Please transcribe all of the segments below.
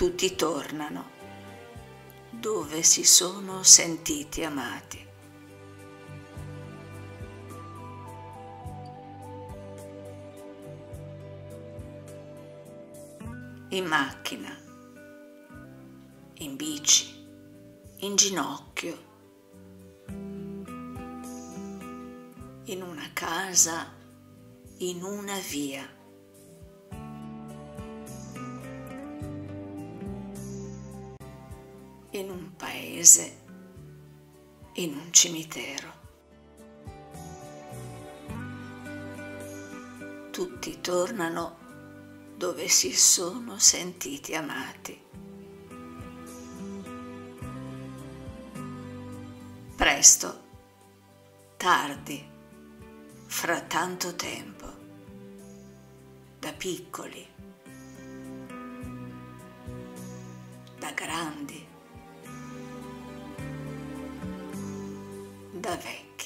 tutti tornano dove si sono sentiti amati. In macchina, in bici, in ginocchio, in una casa, in una via. In un paese, in un cimitero. Tutti tornano dove si sono sentiti amati. Presto, tardi, fra tanto tempo, da piccoli, da grandi, da vecchi.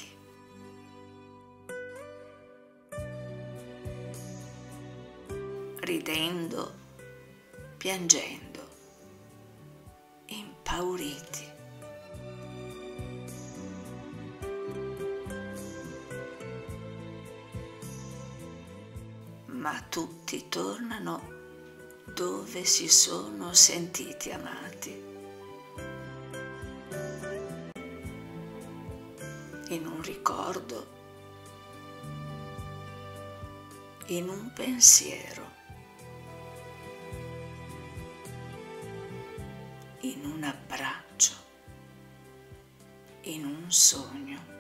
Ridendo, piangendo, impauriti. Ma tutti tornano dove si sono sentiti amati. In un ricordo, in un pensiero, in un abbraccio, in un sogno.